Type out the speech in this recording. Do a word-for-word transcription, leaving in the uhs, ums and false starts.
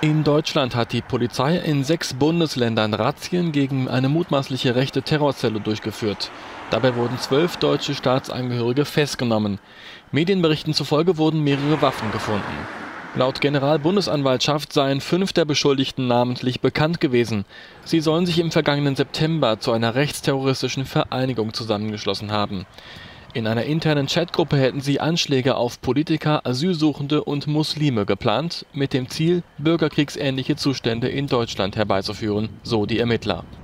In Deutschland hat die Polizei in sechs Bundesländern Razzien gegen eine mutmaßliche rechte Terrorzelle durchgeführt. Dabei wurden zwölf deutsche Staatsangehörige festgenommen. Medienberichten zufolge wurden mehrere Waffen gefunden. Laut Generalbundesanwaltschaft seien fünf der Beschuldigten namentlich bekannt gewesen. Sie sollen sich im vergangenen September zu einer rechtsterroristischen Vereinigung zusammengeschlossen haben. In einer internen Chatgruppe hätten sie Anschläge auf Politiker, Asylsuchende und Muslime geplant, mit dem Ziel, bürgerkriegsähnliche Zustände in Deutschland herbeizuführen, so die Ermittler.